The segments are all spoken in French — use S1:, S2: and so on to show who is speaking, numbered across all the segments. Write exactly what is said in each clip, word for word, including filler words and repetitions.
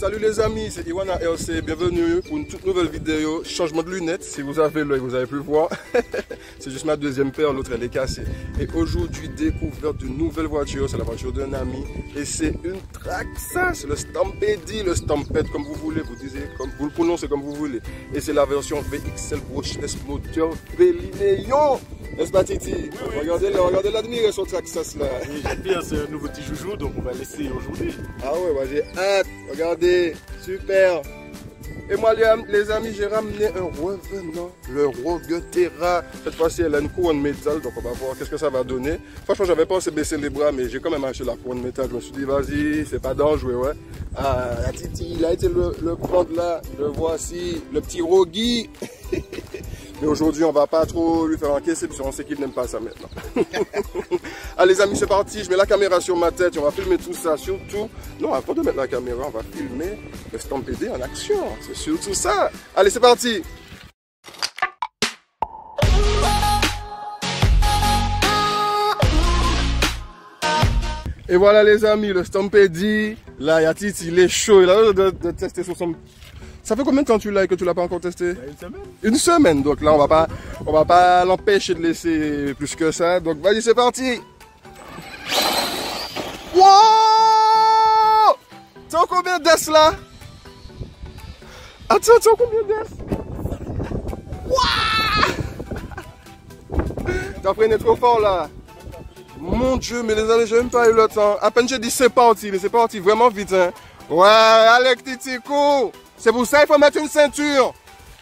S1: Salut les amis, c'est Iwana R C, bienvenue pour une toute nouvelle vidéo, changement de lunettes, si vous avez l'œil vous avez pu le voir, c'est juste ma deuxième paire, l'autre elle est cassée. Et aujourd'hui, découverte d'une nouvelle voiture, c'est la voiture d'un ami, et c'est une Traxa, c'est le Stampede, le Stampede comme vous voulez, vous disiez, comme vous le prononcez comme vous voulez. Et c'est la version V X L Brushless moteur Vélinéon. N'est-ce pas Titi? Oui, oui. Regardez là, regardez l'admirer son Traxas là.
S2: Oui, j'aime bien, c'est un nouveau petit joujou, donc on va l'essayer aujourd'hui.
S1: Ah ouais, moi j'ai hâte. Regardez, super. Et moi les, les amis, j'ai ramené un revenant, le Rogue Terra. Cette fois-ci, elle a une couronne métal, donc on va voir qu'est-ce que ça va donner. Franchement, j'avais pensé baisser les bras, mais j'ai quand même acheté la couronne métal. Je me suis dit, vas-y, c'est pas dangereux, ouais. Ah, la Titi, il a été le, le prendre là. Le voici, le petit Rogi. Mais aujourd'hui, on va pas trop lui faire encaisser, parce qu'on sait qu'il n'aime pas ça maintenant. Allez les amis, c'est parti. Je mets la caméra sur ma tête. On va filmer tout ça. Surtout, non, avant de mettre la caméra, on va filmer le Stampede en action. C'est surtout ça. Allez, c'est parti. Et voilà les amis, le Stampede. Là, il y a Titi, il est chaud. Il a l'air de, de tester sur son... Ça fait combien de temps tu l'as et que tu l'as pas encore testé?
S2: Une semaine. Une
S1: semaine, donc là on va pas, on va pas l'empêcher de laisser plus que ça. Donc vas-y, c'est parti. Wow! Tu as combien d'S là? Attends, tu as combien d'S? Wow! T'as freiné trop fort là. Mon Dieu, mais les amis, j'ai même pas eu le temps. À peine j'ai dit c'est parti, mais c'est parti vraiment vite. Hein. Ouais, allez, Titi, cours. C'est pour ça qu'il faut mettre une ceinture.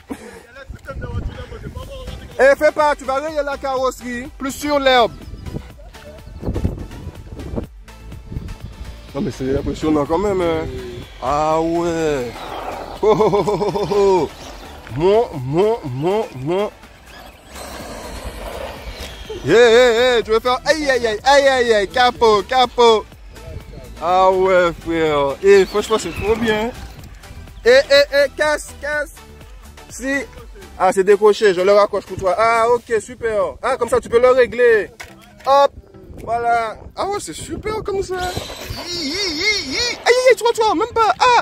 S1: Eh, fais pas, tu vas rayer la carrosserie, plus sur l'herbe. Non mais c'est impressionnant quand même. Hein. Ah ouais. Oh, oh, oh, oh, oh. Mon, mon, mon, mon. Yeah, yeah, yeah, tu veux faire aïe, aïe, aïe, aïe, aïe, aïe, capot, capot. Ah ouais, frère. Et franchement, c'est trop bien. Eh, eh, eh, casse, casse. Si. Ah, c'est décroché, je le raccroche pour toi. Ah, ok, super. Ah, comme ça, tu peux le régler. Hop, voilà. Ah ouais, c'est super comme ça. Aïe, aïe, aïe, toi, toi, même pas. Ah.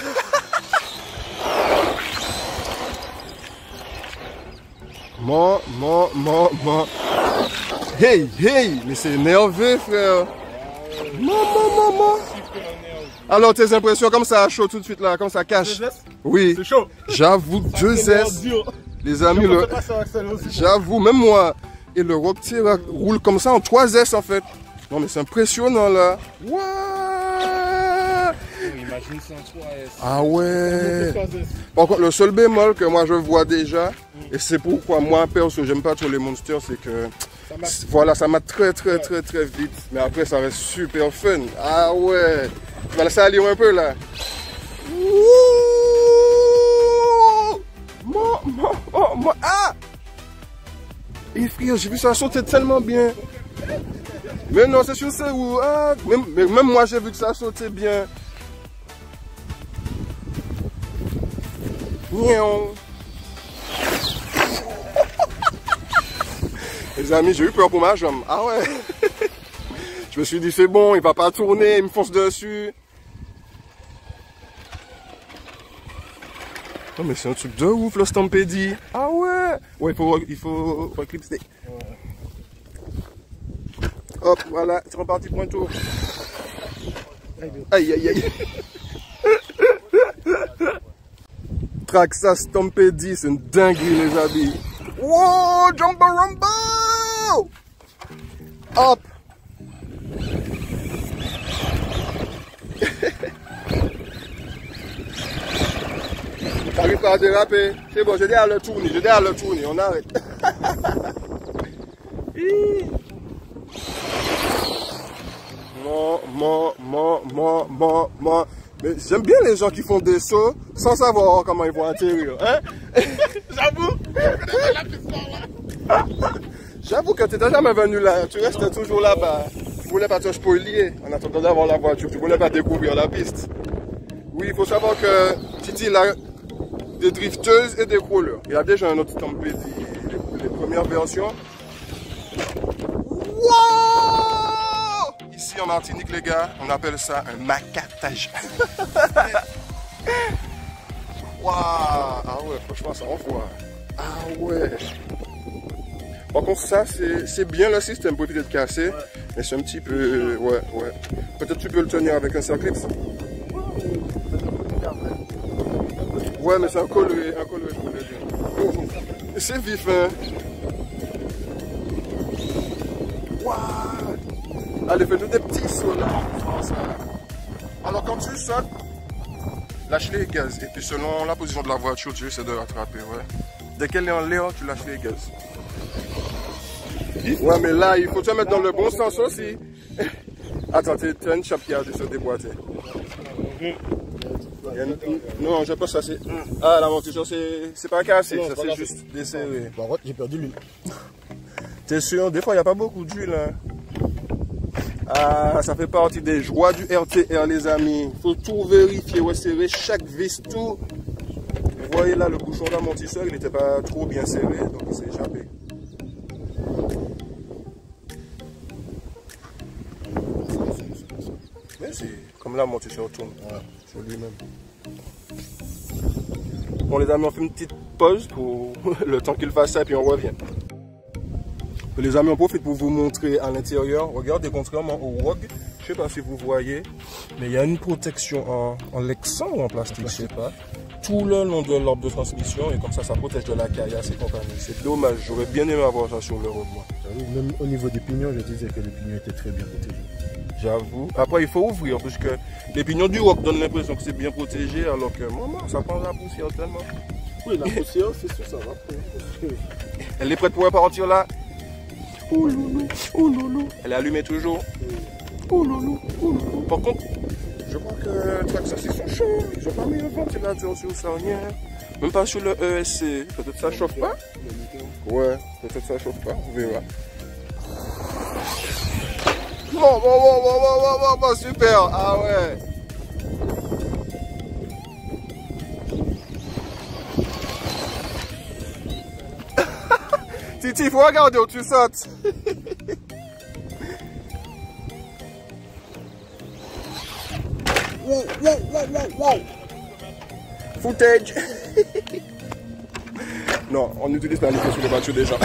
S1: Mon, mon, mon, mon. Hey, hey, mais c'est nerveux, frère. Mon, mon, mon, mon. Alors, tes impressions, comme ça, chaud tout de suite là, comme ça cache. Oui. C'est chaud. J'avoue, deux S. Les amis, le... j'avoue, même moi. Et le Rogue Terra roule comme ça en trois S en fait. Non, mais c'est impressionnant là. Waouh!
S2: Imagine ça en trois S.
S1: Ah ouais. Par contre, le seul bémol que moi je vois déjà, et c'est pourquoi moi, perso, j'aime pas trop les monsters, c'est que. Voilà, ça m'a très très très très vite. Mais après, ça reste super fun. Ah ouais. Tu vas laisser aller un peu là. Wouh! Mon, mon, oh, mon, ah! Et frère, j'ai vu ça sauter tellement bien. Mais non, c'est sûr, c'est où? Ah, même, même moi, j'ai vu que ça sautait bien. Miaou. Les amis, j'ai eu peur pour ma jambe. Ah ouais. Je me suis dit, c'est bon, il va pas tourner, il me fonce dessus. Non mais c'est un truc de ouf le Stampede. Ah ouais. Ouais, il faut, il faut, faut éclipser. Hop, voilà, c'est reparti pour un tour. Aïe, aïe, aïe. Traxa Stampede, c'est une dinguerie les amis. Wow, Jumbo Rumbo! Hop! T'arrives pas à déraper? C'est bon, je dis à le tourner, je dis à le tourner, on arrête. Mon, mon, mon, mon, mon, mon. Mais j'aime bien les gens qui font des sauts sans savoir comment ils vont atterrir. Hein? J'avoue! J'avoue que tu n'étais jamais venu là, tu restais toujours là-bas. Tu voulais pas te spoiler en attendant d'avoir la voiture, tu voulais pas découvrir la piste. Oui, il faut savoir que Titi il a des drifteuses et des crawlers. Il y a déjà un autre Stampede, les, les premières versions. Wow! Ici en Martinique les gars, on appelle ça un macatage. Waouh! Ah ouais, franchement, ça envoie. Ah ouais. Par contre, ça, c'est bien le système pour éviter de casser. Ouais. Mais c'est un petit peu... Ouais, ouais. Peut-être tu peux le tenir avec un circlip. Ouais, mais c'est un collier, un collier, je voulais dire. Oh, c'est vif, hein. Waouh! Allez, fais-nous des petits sauts là. Alors, quand tu sautes, lâche les gaz. Et puis, selon la position de la voiture, tu essaies de l'attraper, ouais. Dès qu'elle est en l'air, tu lâches les gaz. Ouais, mais là, il faut te mettre dans le bon sens aussi. Attends, tu as une chape qui a dû se déboîter. Une... Non, je pense que ça c'est... Ah, l'amortisseur, c'est pas cassé, non, ça c'est juste desserré.
S2: Par contre, j'ai perdu l'huile.
S1: T'es sûr? Des fois, il n'y a pas beaucoup d'huile. Hein. Ah, ça fait partie des joies du R T R, les amis. Il faut tout vérifier, ouais, serrer chaque vis, tout. Vous voyez là, le bouchon d'amortisseur, il n'était pas trop bien serré, donc il s'est échappé. Mais c'est comme l'amortisseur tourne, voilà, sur lui-même. Bon les amis, on fait une petite pause pour le temps qu'il fasse ça et puis on revient. Les amis, on profite pour vous montrer à l'intérieur. Regardez, contrairement au Rogue, je sais pas si vous voyez, mais il y a une protection en, en lexan ou en plastique, je sais pas, tout le long de l'arbre de transmission et comme ça, ça protège de la caillasse et compagnie. C'est dommage, j'aurais bien aimé avoir ça sur le Rogue, moi.
S2: Même au niveau des pignons, je disais que les pignons étaient très bien protégés.
S1: J'avoue. Après, il faut ouvrir, parce que les pignons du Rogue donnent l'impression que c'est bien protégé, alors que maman, ça prend la poussière tellement.
S2: Oui, la poussière, c'est sûr, ça va.
S1: Elle est prête pour repartir là. Oh loulou, oh loulou. Elle est allumée toujours. Oh loulou, oh loulou. Par contre, je crois que les tracks sont chauds. Ils n'ont pas mis un ventilateur sur ça, rien. Même pas sur le E S C. Peut-être ça chauffe pas. Ouais, peut-être ça chauffe pas. On verra. Bon, bon, bon, bon, bon, bon, bon, super. Ah ouais. Titi, il faut regarder où tu sautes. Wow, wow, wow, wow, wow. Footage. Non, on utilise pas les sur les voitures déjà.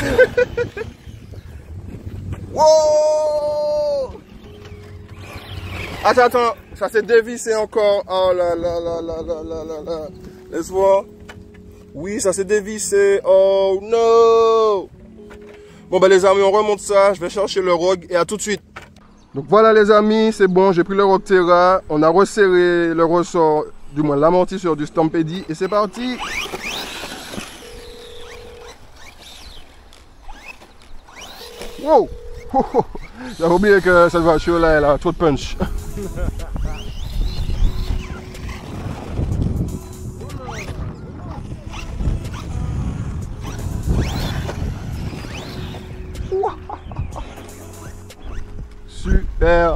S1: Wow. Attends, attends, ça s'est dévissé encore. Oh là là là là là là là là. Laisse voir. Oui, ça s'est dévissé. Oh non. Bon ben les amis, on remonte ça, je vais chercher le Rogue et à tout de suite. Donc voilà les amis, c'est bon, j'ai pris le Rogue Terra, on a resserré le ressort, du moins l'amortisseur du Stampede et c'est parti. Wow. Oh, oh. J'avais oublié que cette voiture là, elle a trop de punch. Super.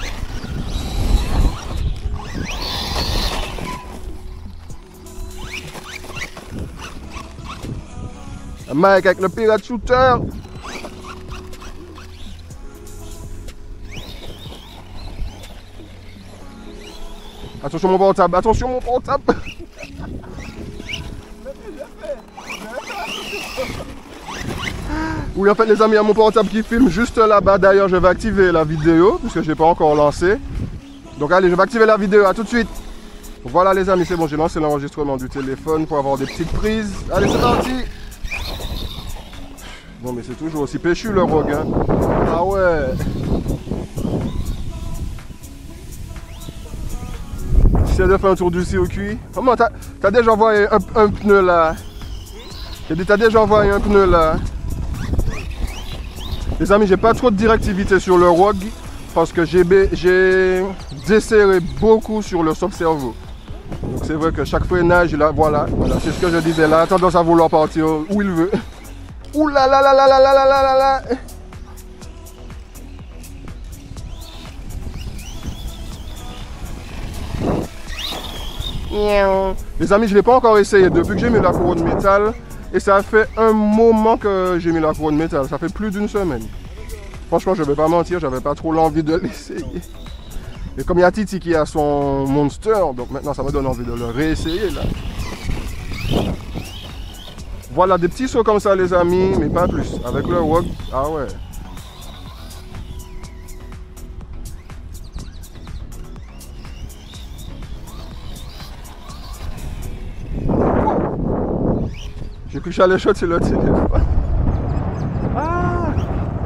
S1: Mike avec le pirate shooter. Attention mon portable, attention mon portable. Oui, en fait les amis, il y a mon portable qui filme juste là-bas. D'ailleurs, je vais activer la vidéo puisque je n'ai pas encore lancé. Donc allez, je vais activer la vidéo, à tout de suite. Voilà les amis, c'est bon, j'ai lancé l'enregistrement du téléphone pour avoir des petites prises. Allez, c'est parti. Bon, mais c'est toujours aussi péchu le Rogue, hein. Ah ouais. J'essaie de faire un tour du circuit. Comment t'as as déjà envoyé un, un pneu là? J'ai dit, t'as déjà envoyé un pneu là? Les amis, j'ai pas trop de directivité sur le Rogue parce que j'ai desserré beaucoup sur le soft-servo. Donc c'est vrai que chaque freinage, là, voilà, voilà c'est ce que je disais là, tendance à vouloir partir où il veut. Ouh là là là là là là là là là. Les amis, je ne l'ai pas encore essayé depuis que j'ai mis la couronne métal. Et ça fait un moment que j'ai mis la couronne métal. Ça fait plus d'une semaine. Franchement, je ne vais pas mentir, j'avais pas trop l'envie de l'essayer. Et comme il y a Titi qui a son Monster, donc maintenant ça me donne envie de le réessayer là. Voilà, des petits sauts comme ça, les amis, mais pas plus. Avec le rogue, ah ouais. J'ai cru que j'allais shot sur le téléphone. Ah!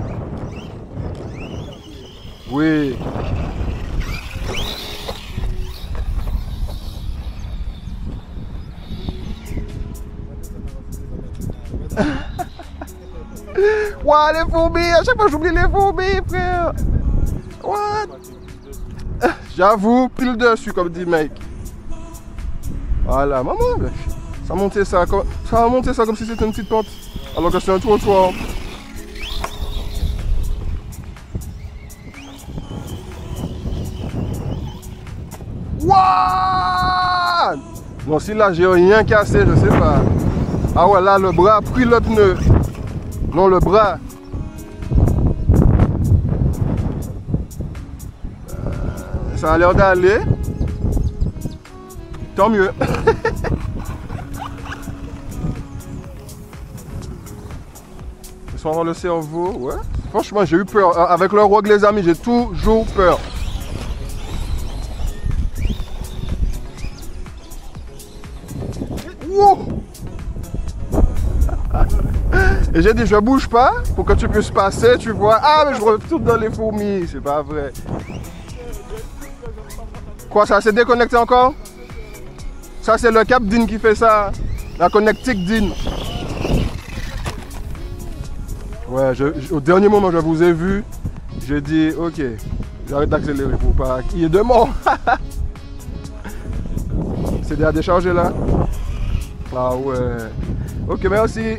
S1: Oui. Ouah, les fourmis! À chaque fois j'oublie les fourmis, frère! What? J'avoue, pile dessus, comme dit mec. Voilà, maman, ça a monté ça comme, ça a monté ça comme si c'était une petite pente. Alors que c'est un trottoir. What? Non, si là j'ai rien cassé, je sais pas. Ah ouais, là le bras a pris le pneu. Non, le bras. Euh, ça a l'air d'aller. Tant mieux. Ils sont dans le cerveau, ouais. Franchement, j'ai eu peur. Avec le rogue, les amis, j'ai toujours peur. Wow. Et j'ai dit, je bouge pas pour que tu puisses passer, tu vois. Ah, mais je retourne dans les fourmis, c'est pas vrai. Quoi, ça s'est déconnecté encore? Ça, c'est le cap D I N qui fait ça. La connectique D I N. Ouais, je, je, au dernier moment, je vous ai vu. J'ai dit, ok, j'arrête d'accélérer pour pas qu'il y ait de mort. C'est déjà déchargé là? Ah ouais. Ok, merci.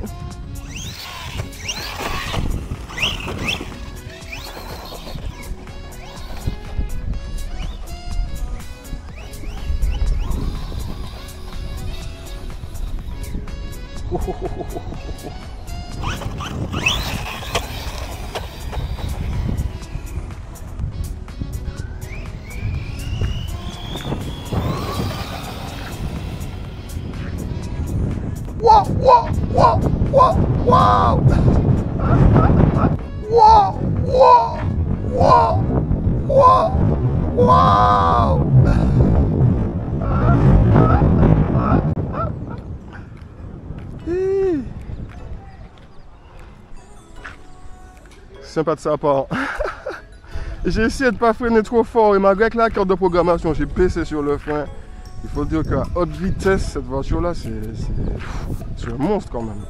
S1: Wow, wow, wow, wow, wow. Wow, wow, wow, wow, wow. Sympa de sa part. J'ai essayé de ne pas freiner trop fort et malgré que la carte de programmation, j'ai baissé sur le frein. Il faut dire qu'à haute vitesse, cette voiture-là, c'est un monstre quand même.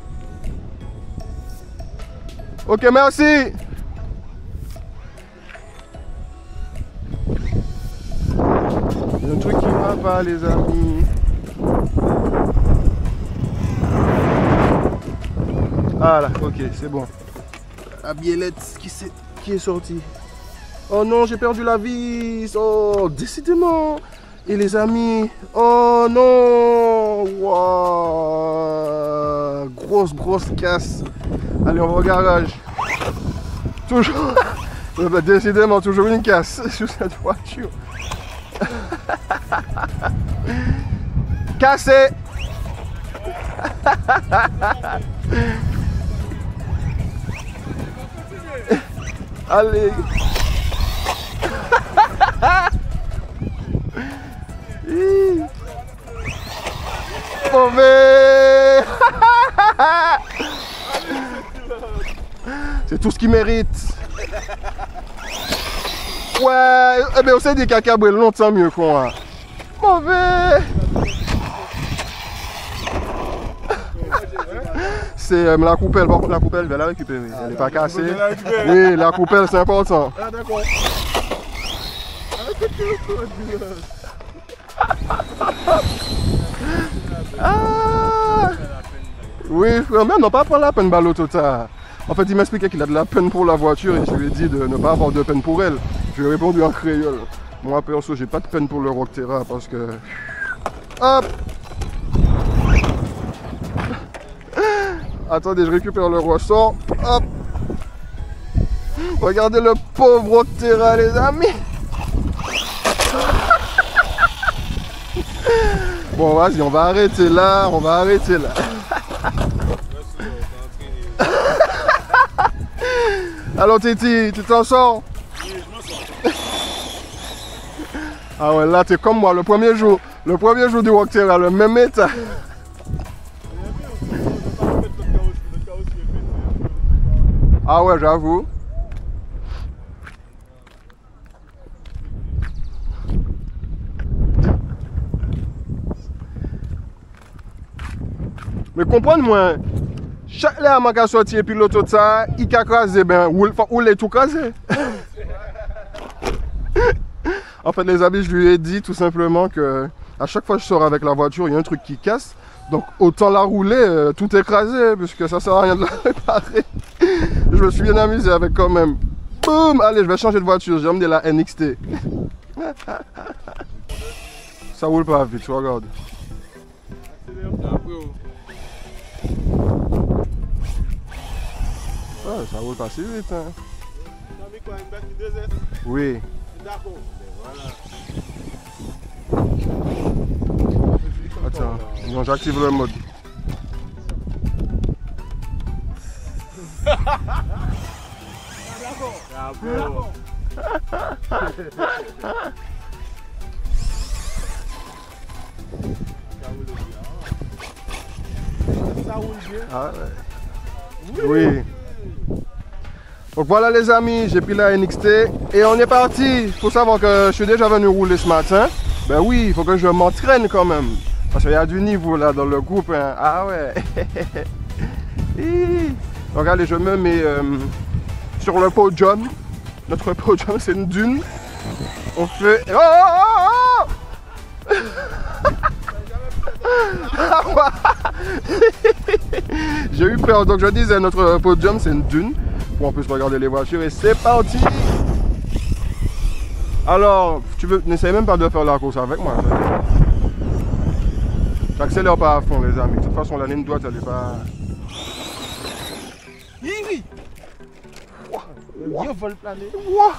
S1: Ok, merci. Il y a un truc qui ne va pas, les amis. Ah là, ok, c'est bon. La biellette qui, est, qui est sortie. Oh non, j'ai perdu la vis. Oh, décidément. Et les amis, oh non, wow. Grosse, grosse casse. Allez, on va au garage. Toujours, décidément, toujours une casse sur cette voiture. Cassé. Allez. Mauvais. C'est tout ce qu'il mérite. Ouais, eh bien, on sait des caca brûlent longtemps mieux quoi. Mauvais. C'est euh, la coupelle, par contre la coupelle, je vais la récupérer. Ah, elle n'est pas cassée. Oui, la coupelle c'est important. Ah d'accord. Ah. Oui, frère, même non pas prendre la peine Ballot Tota. En fait, il m'expliquait qu'il a de la peine pour la voiture et je lui ai dit de ne pas avoir de peine pour elle. Je lui ai répondu en créole. Moi, perso, j'ai pas de peine pour le Rockterra parce que... Hop. Attendez, je récupère le ressort. Hop. Regardez le pauvre Rockterra, les amis. Bon, vas-y, on va arrêter là. On va arrêter là. Alors Titi, tu t'en sors?
S2: Oui, je m'en sors.
S1: Ah ouais, là t'es comme moi, le premier jour, le premier jour du Walk Terra, le même état. Ah ouais, j'avoue. Mais comprends-moi, chaque l'air qui a sorti et puis l'autre ça, il a crasé, ben, ou il est tout crasé. En fait, les amis, je lui ai dit tout simplement que à chaque fois que je sors avec la voiture, il y a un truc qui casse. Donc autant la rouler, euh, tout écrasé, puisque ça sert à rien de la réparer. Je me suis bien amusé avec quand même. Boum! Allez, je vais changer de voiture, j'ai emmené la N X T. Ça roule pas vite, tu regardes. Ouais, ça roule pas si vite. Hein. Oui.
S2: D'accord.
S1: Attends, non, j'active le mode.
S2: Bravo. Ça roule bien.
S1: Ah ouais. Oui. Donc voilà les amis, j'ai pris la N X T et on est parti. Il faut savoir que je suis déjà venu rouler ce matin. Ben oui, il faut que je m'entraîne quand même. Parce qu'il y a du niveau là dans le groupe. Hein. Ah ouais. Donc allez, je me mets euh, sur le podium. Notre podium, c'est une dune. On fait... Oh, oh, oh, oh. J'ai eu peur. Donc je disais, notre podium, c'est une dune. Pour on puisse regarder les voitures. Et c'est parti. Alors, tu veux, n'essaye même pas de faire la course avec moi. J'accélère pas à fond, les amis. De toute façon, la ligne droite, elle est pas...
S2: Yiri! Le vol plané.
S1: Wow.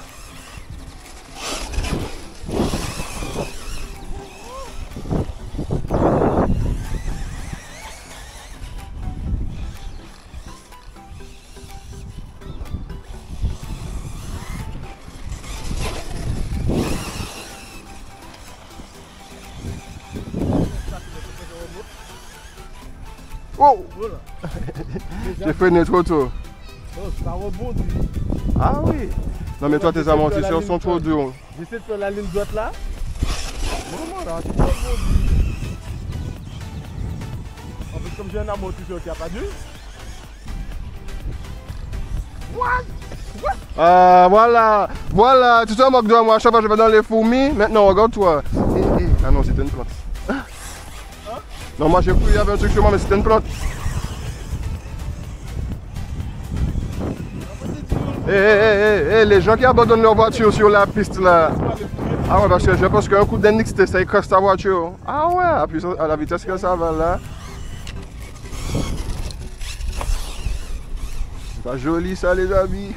S1: Oh! J'ai freiné trop tôt.
S2: Oh, ça rebondit.
S1: Ah oui. Non mais toi tes amortisseurs sont trop durs.
S2: J'essaie de faire la ligne droite là.
S1: Vraiment là.
S2: En fait, comme j'ai un amortisseur qui n'a pas dû.
S1: What? Ah voilà. Voilà. Tu te moques de moi. À chaque fois je vais dans les fourmis. Maintenant regarde-toi. Eh, eh. Ah non, c'était une plante. Non, moi j'ai cru qu'il y avait un truc sur moi, mais c'était une plante. Eh, eh, eh, les gens qui abandonnent leur voiture sur la piste là. Ah ouais, parce que je pense qu'un coup d'N X T, ça écrase ta voiture. Ah ouais, à, puissance, à la vitesse que ça va là. C'est pas joli ça, les amis.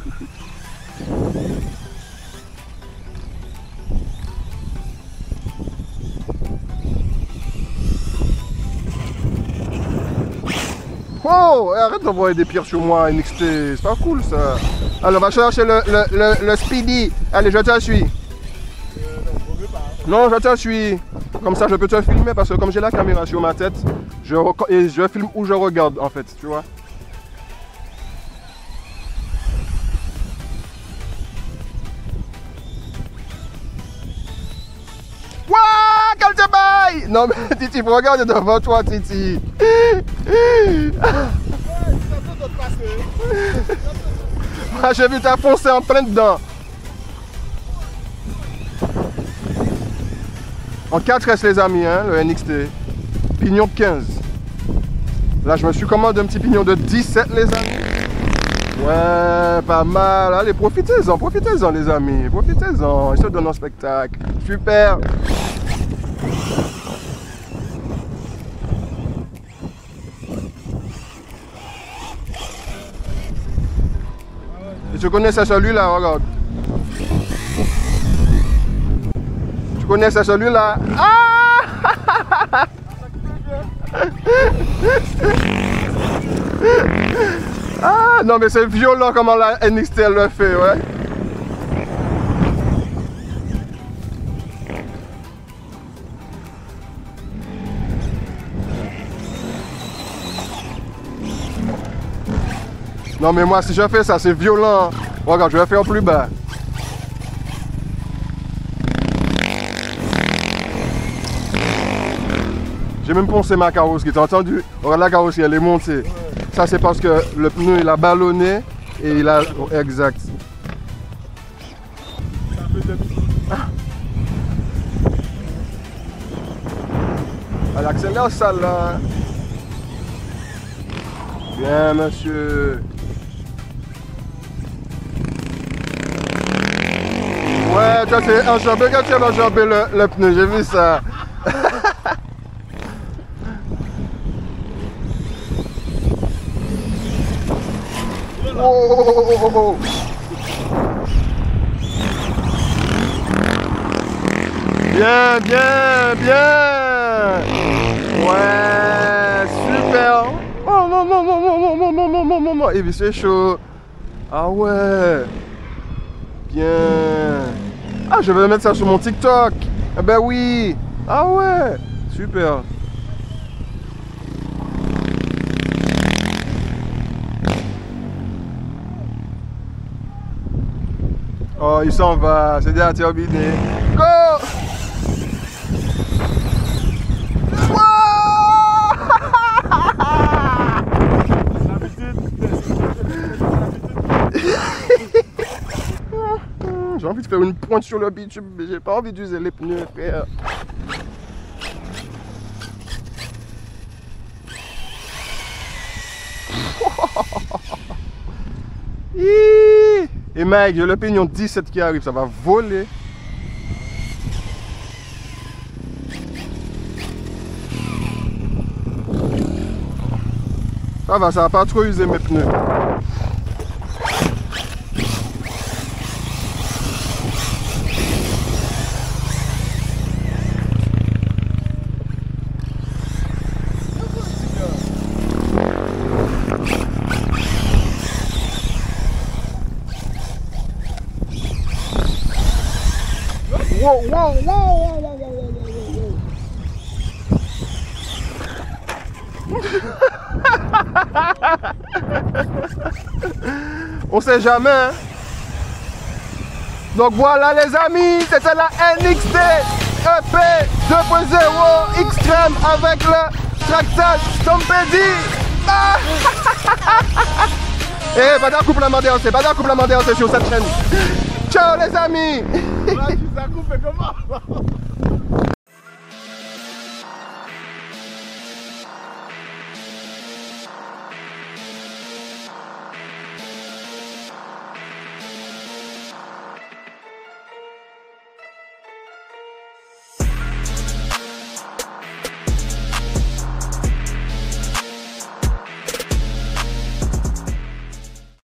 S1: Oh, arrête d'envoyer des pierres sur moi, N X T, c'est pas cool ça. Alors, on va chercher le, le, le, le Speedy. Allez, je te suis. Non, je te suis. Comme ça, je peux te filmer parce que comme j'ai la caméra sur ma tête, je, et je filme où je regarde en fait, tu vois. Wouah, quel te baille! Non mais Titi, il faut regarder devant toi, Titi. Moi, j'ai vu t'as foncé en plein dedans. En quatre S les amis, hein, le N X T. Pignon quinze. Là, je me suis commandé un petit pignon de dix-sept, les amis. Ouais, pas mal. Allez, profitez-en, profitez-en, les amis. Profitez-en. Ils se donnent un spectacle. Super. Et tu connais ça celui-là, regarde. Tu connais ça celui-là. Ah! Ah non mais c'est violent comment la N X T elle le fait, ouais. Non mais moi si je fais ça c'est violent. Regarde, je vais faire plus bas. J'ai même poncé ma carrosserie, t'as entendu? Regarde la carrosserie, elle est montée. Ouais. Ça c'est parce que le pneu il a ballonné et il a... Exact. Ah. Elle accélère ça là. Bien monsieur. Ouais, toi c'est enjambé quand tu as enjambé le, le pneu, j'ai vu ça. Oh, oh, oh, oh, oh. Bien, bien, bien. Ouais, super. Oh non, non, non, non, non, non, non, non, non, non, non. Et puis c'est chaud. Ah ouais. Bien. Ah, je vais mettre ça sur mon TikTok. Ah ben oui. Ah ouais. Super. Oh, il s'en va, c'est déjà terminé. Go! J'ai envie de faire une pointe sur le bitume, mais j'ai pas envie d'user les pneus, frère. Et mec, j'ai le pignon dix-sept qui arrive, ça va voler. Ça va, ça va pas trop user mes pneus. Wow, wow, wow, wow, wow, wow, wow. On sait jamais. Hein? Donc voilà les amis, c'était la N X T E P deux point zéro Extreme avec le tractage Stampede. Ah! Eh, pas d'un couple à m'intéresser, pas d'un couple à m'intéresser sur cette chaîne. Ciao les amis.
S3: Ça coupe comment?